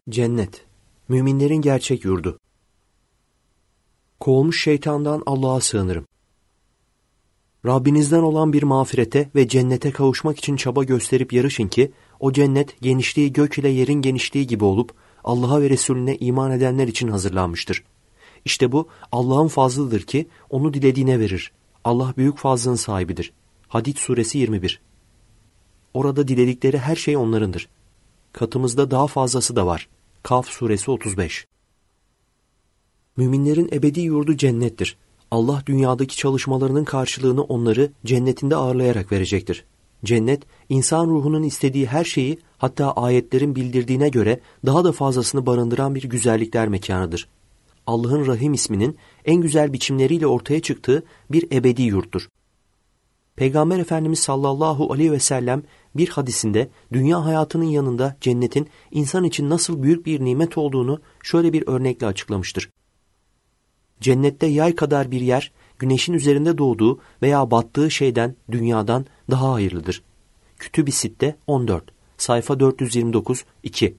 Cennet, müminlerin gerçek yurdu. Kovulmuş şeytandan Allah'a sığınırım. Rabbinizden olan bir mağfirete ve cennete kavuşmak için çaba gösterip yarışın ki, o cennet genişliği gök ile yerin genişliği gibi olup, Allah'a ve Resulüne iman edenler için hazırlanmıştır. İşte bu Allah'ın fazlıdır ki, onu dilediğine verir. Allah büyük fazlın sahibidir. Hadid suresi 21. Orada diledikleri her şey onlarındır. Katımızda daha fazlası da var. Kaf suresi 35. Müminlerin ebedi yurdu cennettir. Allah dünyadaki çalışmalarının karşılığını onları cennetinde ağırlayarak verecektir. Cennet, insan ruhunun istediği her şeyi, hatta ayetlerin bildirdiğine göre daha da fazlasını barındıran bir güzellikler mekanıdır. Allah'ın Rahim isminin en güzel biçimleriyle ortaya çıktığı bir ebedi yurttur. Peygamber Efendimiz sallallahu aleyhi ve sellem bir hadisinde dünya hayatının yanında cennetin insan için nasıl büyük bir nimet olduğunu şöyle bir örnekle açıklamıştır. Cennette yay kadar bir yer, güneşin üzerinde doğduğu veya battığı şeyden, dünyadan daha hayırlıdır. Kütüb-i Sitte 14, sayfa 429, 2.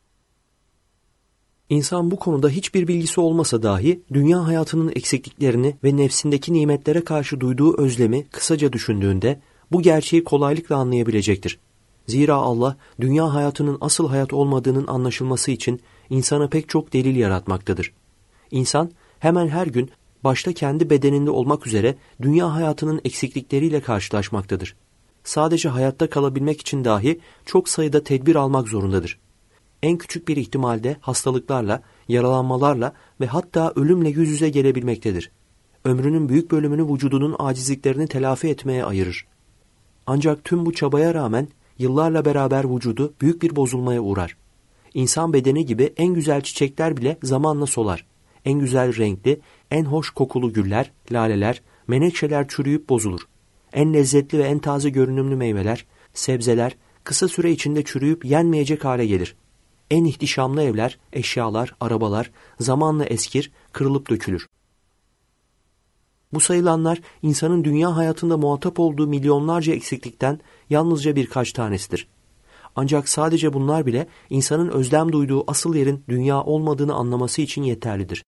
İnsan bu konuda hiçbir bilgisi olmasa dahi dünya hayatının eksikliklerini ve nefsindeki nimetlere karşı duyduğu özlemi kısaca düşündüğünde bu gerçeği kolaylıkla anlayabilecektir. Zira Allah dünya hayatının asıl hayat olmadığının anlaşılması için insana pek çok delil yaratmaktadır. İnsan hemen her gün başta kendi bedeninde olmak üzere dünya hayatının eksiklikleriyle karşılaşmaktadır. Sadece hayatta kalabilmek için dahi çok sayıda tedbir almak zorundadır. En küçük bir ihtimalde hastalıklarla, yaralanmalarla ve hatta ölümle yüz yüze gelebilmektedir. Ömrünün büyük bölümünü vücudunun acizliklerini telafi etmeye ayırır. Ancak tüm bu çabaya rağmen yıllarla beraber vücudu büyük bir bozulmaya uğrar. İnsan bedeni gibi en güzel çiçekler bile zamanla solar. En güzel renkli, en hoş kokulu güller, laleler, menekşeler çürüyüp bozulur. En lezzetli ve en taze görünümlü meyveler, sebzeler kısa süre içinde çürüyüp yenmeyecek hale gelir. En ihtişamlı evler, eşyalar, arabalar zamanla eskir, kırılıp dökülür. Bu sayılanlar insanın dünya hayatında muhatap olduğu milyonlarca eksiklikten yalnızca birkaç tanesidir. Ancak sadece bunlar bile insanın özlem duyduğu asıl yerin dünya olmadığını anlaması için yeterlidir.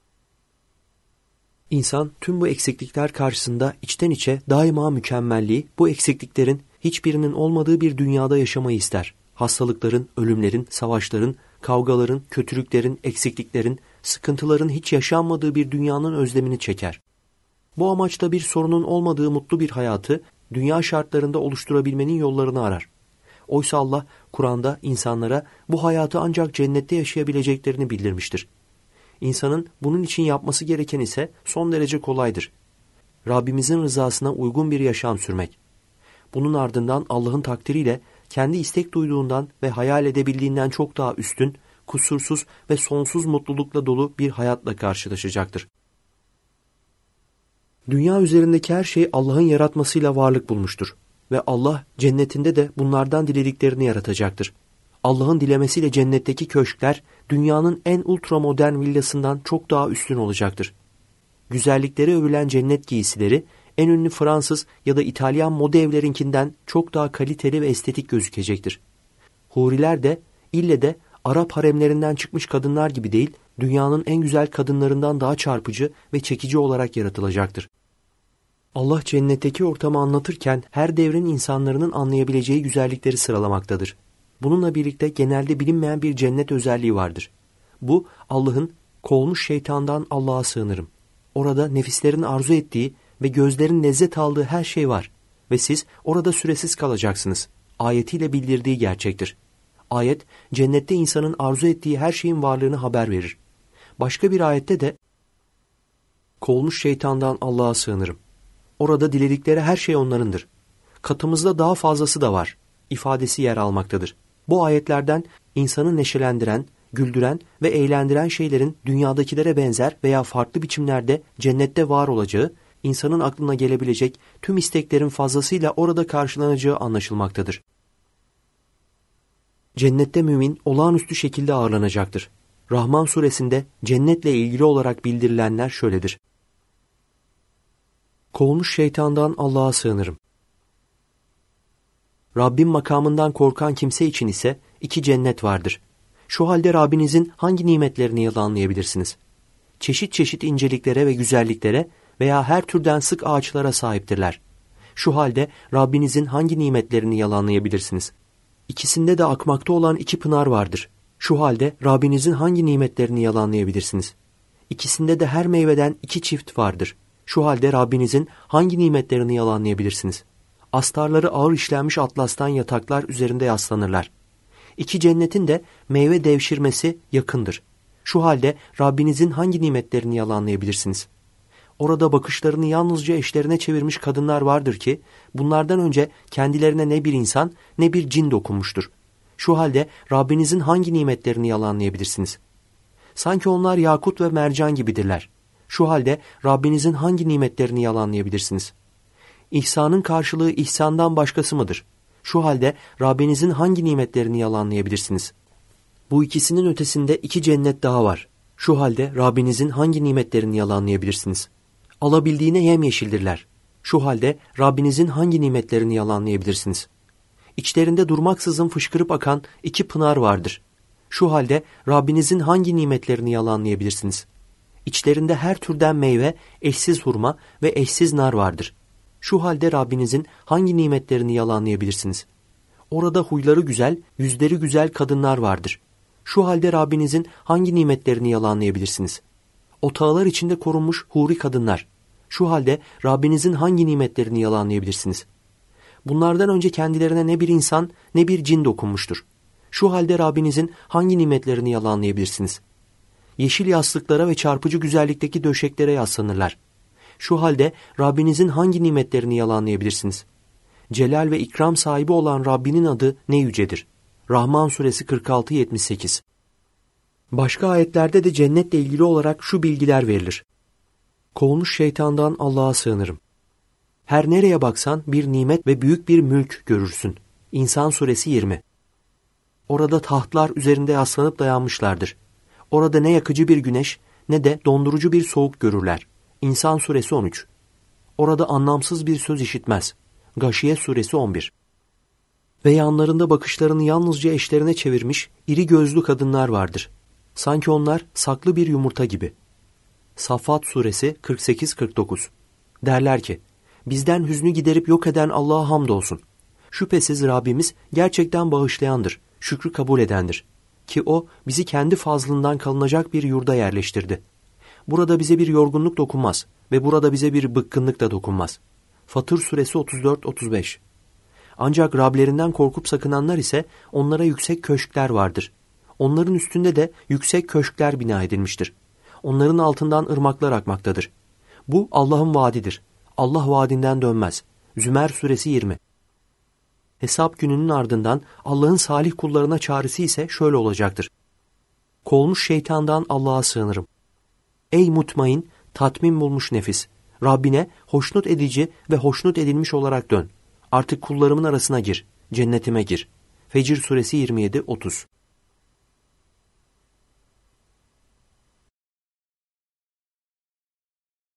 İnsan tüm bu eksiklikler karşısında içten içe daima mükemmelliği, bu eksikliklerin hiçbirinin olmadığı bir dünyada yaşamayı ister. Hastalıkların, ölümlerin, savaşların, kavgaların, kötülüklerin, eksikliklerin, sıkıntıların hiç yaşanmadığı bir dünyanın özlemini çeker. Bu amaçla bir sorunun olmadığı mutlu bir hayatı dünya şartlarında oluşturabilmenin yollarını arar. Oysa Allah Kur'an'da insanlara bu hayatı ancak cennette yaşayabileceklerini bildirmiştir. İnsanın bunun için yapması gereken ise son derece kolaydır. Rabbimizin rızasına uygun bir yaşam sürmek. Bunun ardından Allah'ın takdiriyle kendi istek duyduğundan ve hayal edebildiğinden çok daha üstün, kusursuz ve sonsuz mutlulukla dolu bir hayatla karşılaşacaktır. Dünya üzerindeki her şey Allah'ın yaratmasıyla varlık bulmuştur ve Allah cennetinde de bunlardan dilediklerini yaratacaktır. Allah'ın dilemesiyle cennetteki köşkler dünyanın en ultramodern villasından çok daha üstün olacaktır. Güzellikleri övülen cennet giysileri en ünlü Fransız ya da İtalyan moda evlerinkinden çok daha kaliteli ve estetik gözükecektir. Huriler de ille de Arap haremlerinden çıkmış kadınlar gibi değil, dünyanın en güzel kadınlarından daha çarpıcı ve çekici olarak yaratılacaktır. Allah cennetteki ortamı anlatırken her devrin insanların anlayabileceği güzellikleri sıralamaktadır. Bununla birlikte genelde bilinmeyen bir cennet özelliği vardır. Bu Allah'ın kovulmuş şeytandan Allah'a sığınırım. Orada nefislerin arzu ettiği ve gözlerin lezzet aldığı her şey var ve siz orada süresiz kalacaksınız. Ayetiyle bildirdiği gerçektir. Ayet, cennette insanın arzu ettiği her şeyin varlığını haber verir. Başka bir ayette de kovulmuş şeytandan Allah'a sığınırım. Orada diledikleri her şey onlarındır. Katımızda daha fazlası da var ifadesi yer almaktadır. Bu ayetlerden insanı neşelendiren, güldüren ve eğlendiren şeylerin dünyadakilere benzer veya farklı biçimlerde cennette var olacağı, insanın aklına gelebilecek tüm isteklerin fazlasıyla orada karşılanacağı anlaşılmaktadır. Cennette mümin olağanüstü şekilde ağırlanacaktır. Rahman suresinde cennetle ilgili olarak bildirilenler şöyledir. Kovulmuş şeytandan Allah'a sığınırım. Rabbim makamından korkan kimse için ise 2 cennet vardır. Şu halde Rabbinizin hangi nimetlerini yalanlayabilirsiniz? Çeşit çeşit inceliklere ve güzelliklere veya her türden sık ağaçlara sahiptirler. Şu halde Rabbinizin hangi nimetlerini yalanlayabilirsiniz? İkisinde de akmakta olan iki pınar vardır. Şu halde Rabbinizin hangi nimetlerini yalanlayabilirsiniz? İkisinde de her meyveden iki çift vardır. Şu halde Rabbinizin hangi nimetlerini yalanlayabilirsiniz? Astarları ağır işlenmiş atlastan yataklar üzerinde yaslanırlar. İki cennetin de meyve devşirmesi yakındır. Şu halde Rabbinizin hangi nimetlerini yalanlayabilirsiniz? Orada bakışlarını yalnızca eşlerine çevirmiş kadınlar vardır ki, bunlardan önce kendilerine ne bir insan ne bir cin dokunmuştur. Şu halde Rabbinizin hangi nimetlerini yalanlayabilirsiniz? Sanki onlar yakut ve mercan gibidirler. Şu halde Rabbinizin hangi nimetlerini yalanlayabilirsiniz? İhsanın karşılığı ihsandan başkası mıdır? Şu halde Rabbinizin hangi nimetlerini yalanlayabilirsiniz? Bu ikisinin ötesinde iki cennet daha var. Şu halde Rabbinizin hangi nimetlerini yalanlayabilirsiniz? Alabildiğine yemyeşildirler. Şu halde Rabbinizin hangi nimetlerini yalanlayabilirsiniz? İçlerinde durmaksızın fışkırıp akan iki pınar vardır. Şu halde Rabbinizin hangi nimetlerini yalanlayabilirsiniz? İçlerinde her türden meyve, eşsiz hurma ve eşsiz nar vardır. Şu halde Rabbinizin hangi nimetlerini yalanlayabilirsiniz? Orada huyları güzel, yüzleri güzel kadınlar vardır. Şu halde Rabbinizin hangi nimetlerini yalanlayabilirsiniz? Otağlar içinde korunmuş huri kadınlar. Şu halde Rabbinizin hangi nimetlerini yalanlayabilirsiniz? Bunlardan önce kendilerine ne bir insan ne bir cin dokunmuştur. Şu halde Rabbinizin hangi nimetlerini yalanlayabilirsiniz? Yeşil yastıklara ve çarpıcı güzellikteki döşeklere yaslanırlar. Şu halde Rabbinizin hangi nimetlerini yalanlayabilirsiniz? Celal ve ikram sahibi olan Rabbinin adı ne yücedir. Rahman suresi 46-78. Başka ayetlerde de cennetle ilgili olarak şu bilgiler verilir. Kovulmuş şeytandan Allah'a sığınırım. Her nereye baksan bir nimet ve büyük bir mülk görürsün. İnsan suresi 20. Orada tahtlar üzerinde yaslanıp dayanmışlardır. Orada ne yakıcı bir güneş ne de dondurucu bir soğuk görürler. İnsan suresi 13. Orada anlamsız bir söz işitmez. Gâşiye suresi 11. Ve yanlarında bakışlarını yalnızca eşlerine çevirmiş iri gözlü kadınlar vardır. Sanki onlar saklı bir yumurta gibi. Saffat suresi 48-49. Derler ki, bizden hüznü giderip yok eden Allah'a hamdolsun. Şüphesiz Rabbimiz gerçekten bağışlayandır, şükrü kabul edendir. Ki o bizi kendi fazlından kalınacak bir yurda yerleştirdi. Burada bize bir yorgunluk dokunmaz ve burada bize bir bıkkınlık da dokunmaz. Fatır suresi 34-35. Ancak Rablerinden korkup sakınanlar ise onlara yüksek köşkler vardır. Onların üstünde de yüksek köşkler bina edilmiştir. Onların altından ırmaklar akmaktadır. Bu Allah'ın vaadidir. Allah vaadinden dönmez. Zümer suresi 20. Hesap gününün ardından Allah'ın salih kullarına çağrısı ise şöyle olacaktır. Kovulmuş şeytandan Allah'a sığınırım. Ey mutmain, tatmin bulmuş nefis! Rabbine hoşnut edici ve hoşnut edilmiş olarak dön. Artık kullarımın arasına gir, cennetime gir. Fecir suresi 27-30.